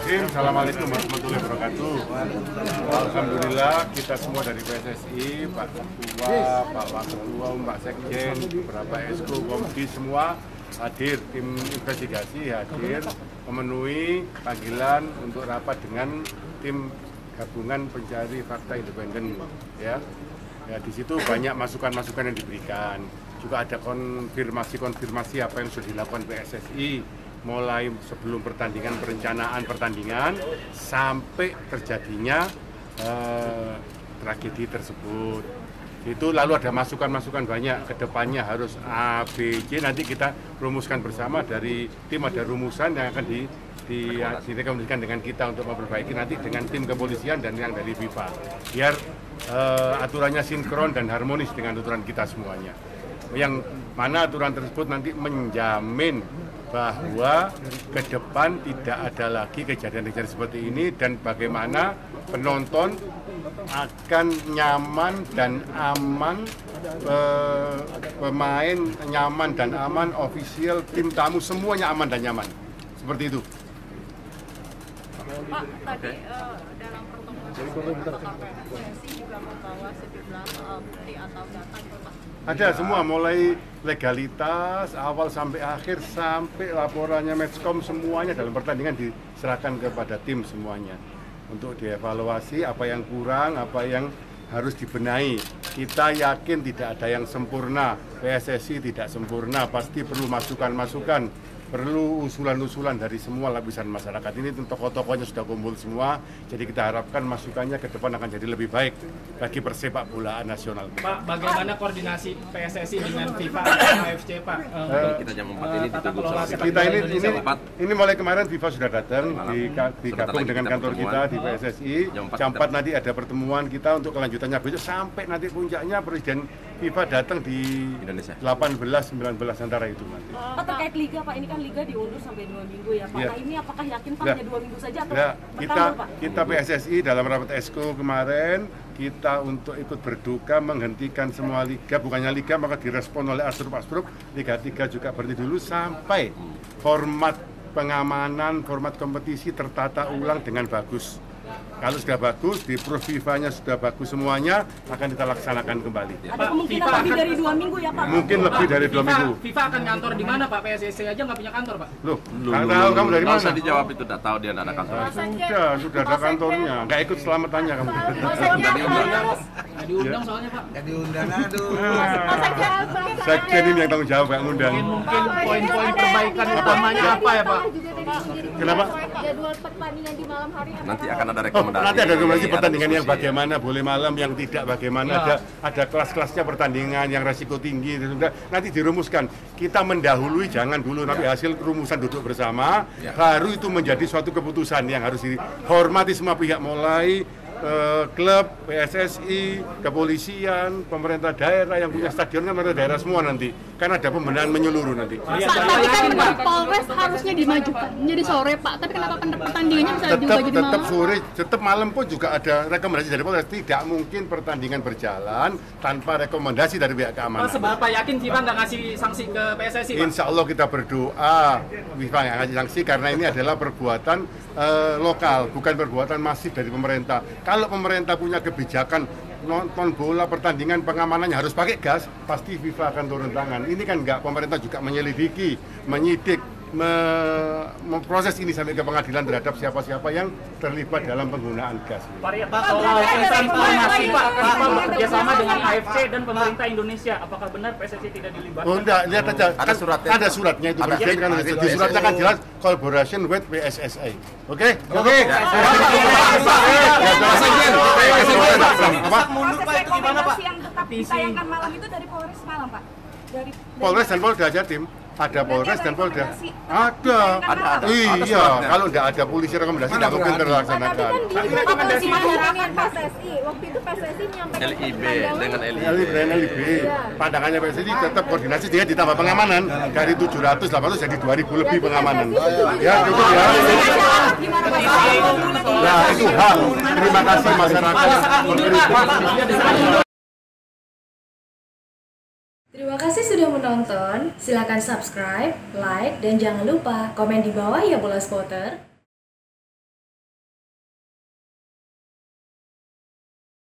Bismillahirrahmanirrahim. Assalamualaikum warahmatullahi wabarakatuh. Alhamdulillah kita semua dari PSSI, Pak Ketua, Pak Wakil, Pak Sekjen, beberapa Esko, Komdi semua hadir, tim investigasi hadir memenuhi panggilan untuk rapat dengan tim gabungan pencari fakta independen. Ya, di situ banyak masukan-masukan yang diberikan. Juga ada konfirmasi apa yang sudah dilakukan PSSI mulai sebelum pertandingan, perencanaan pertandingan sampai terjadinya tragedi tersebut. Itu lalu ada masukan-masukan banyak, kedepannya harus A, B, C, nanti kita rumuskan bersama dari tim, ada rumusan yang akan direkomendasikan dengan kita untuk memperbaiki nanti dengan tim kepolisian dan yang dari FIFA, biar aturannya sinkron dan harmonis dengan aturan kita semuanya. Yang mana aturan tersebut nanti menjamin bahwa ke depan tidak ada lagi kejadian-kejadian seperti ini dan bagaimana penonton akan nyaman dan aman, pemain nyaman dan aman, official, tim tamu semuanya aman dan nyaman. Seperti itu. Pak, tadi dalam pertemuan PSSI juga membawa sejumlah bukti atau data itu, Pak? Ada semua, mulai legalitas awal sampai akhir sampai laporannya Matchcom semuanya dalam pertandingan diserahkan kepada tim semuanya untuk dievaluasi apa yang kurang, apa yang harus dibenahi. Kita yakin tidak ada yang sempurna, PSSI tidak sempurna, pasti perlu masukan-masukan, perlu usulan-usulan dari semua lapisan masyarakat. Ini tokoh-tokohnya sudah kumpul semua, jadi kita harapkan masukannya ke depan akan jadi lebih baik bagi persepak bolaan nasional. Pak, bagaimana koordinasi PSSI dengan FIFA dan AFC, Pak? Kita jam 4 ini ditunggu Kita ini mulai kemarin FIFA sudah datang, digabung dengan kantor kita di PSSI. Jam 4 nanti ada pertemuan kita untuk kelanjutannya besok sampai nanti puncaknya Presiden FIFA datang di Indonesia 18-19 antara itu nanti. Pak, terkait Liga, Pak, ini kan Liga diundur sampai 2 minggu ya, Pak. Ya. Nah, ini apakah yakin Pak hanya 2 minggu saja atau kita PSSI dalam rapat Esko kemarin kita untuk ikut berduka menghentikan semua liga, bukannya liga maka direspon oleh Asprop, Liga 3 juga berhenti dulu sampai format pengamanan, format kompetisi tertata ulang dengan bagus. Kalau sudah bagus, di Pro FIFA-nya sudah bagus semuanya, akan kita laksanakan kembali. Ada kemungkinan lebih dari 2 minggu ya, Pak? Mungkin lebih dari 2 minggu. FIFA akan kantor di mana, Pak? PSSI aja nggak punya kantor, Pak? Loh, nggak tahu kamu dari mana? Nggak usah dijawab itu, udah tahu dia nggak ada kantor. Sudah ada kantornya. Nggak ikut selamatannya kamu. Nggak diundang soalnya, Pak. Nggak diundang, aduh. Sekjen ini yang tanggung jawab, yang ngundang. Mungkin poin-poin perbaikan utamanya apa ya, Pak? Kenapa? Jadwal pertandingan di malam hari Nanti akan ada rekomendasi. Nanti ada rekomendasi pertandingan yang bagaimana, boleh malam, yang tidak bagaimana, ada kelas-kelasnya pertandingan yang resiko tinggi, nanti dirumuskan. Kita mendahului, jangan dulu, tapi hasil rumusan duduk bersama, baru itu menjadi suatu keputusan yang harus dihormati semua pihak, mulai klub, PSSI, kepolisian, pemerintah daerah yang punya stadion kan pemerintah daerah semua nanti. Kan ada pembenahan menyeluruh nanti. Tapi kan Polres harusnya dimajukan menjadi sore, Pak. Tapi kenapa pertandingannya bisa diubah jadi malam? Tetap sore, tetap malam pun juga ada rekomendasi dari Polres. Tidak mungkin pertandingan berjalan tanpa rekomendasi dari pihak keamanan. Seberapa yakin FIFA nggak ngasih sanksi ke PSSI, Pak? Insya Allah kita berdoa FIFA nggak ngasih sanksi karena ini adalah perbuatan lokal, bukan perbuatan masif dari pemerintah. Kalau pemerintah punya kebijakan nonton bola, pertandingan, pengamanannya harus pakai gas, pasti FIFA akan turun tangan. Ini kan enggak, pemerintah juga menyelidiki, menyidik, memproses ini sampai ke pengadilan terhadap siapa-siapa yang terlibat dalam penggunaan gas. Pak, soal informasi Pak bekerja sama dengan AFC dan pemerintah Indonesia, apakah benar PSSI tidak dilibatkan? Oh enggak, lihat aja. Ada suratnya. Ada suratnya itu Presiden kan di suratnya kan jelas collaboration with PSSI. Oke? Oke. Proses rekomendasi yang tetap ditayangkan malam itu dari Polres malam, Pak? Polres dan Polda Jatim. Ada Polres dan Polda. Ada. Iya, kalau tidak ada polisi rekomendasi tidak mungkin terlaksanakan. Rekomendasi dengan PSSI. Waktu itu PSSI menyampaikan LIB dengan LIB. Pandangannya PSSI tetap koordinasi, dia ditambah pengamanan dari 700 800 jadi 2000 lebih pengamanan. Ya, itu ya. Nah, itu hak. Terima kasih masyarakat. Terima kasih sudah menonton. Silakan subscribe, like, dan jangan lupa komen di bawah ya bola spotter.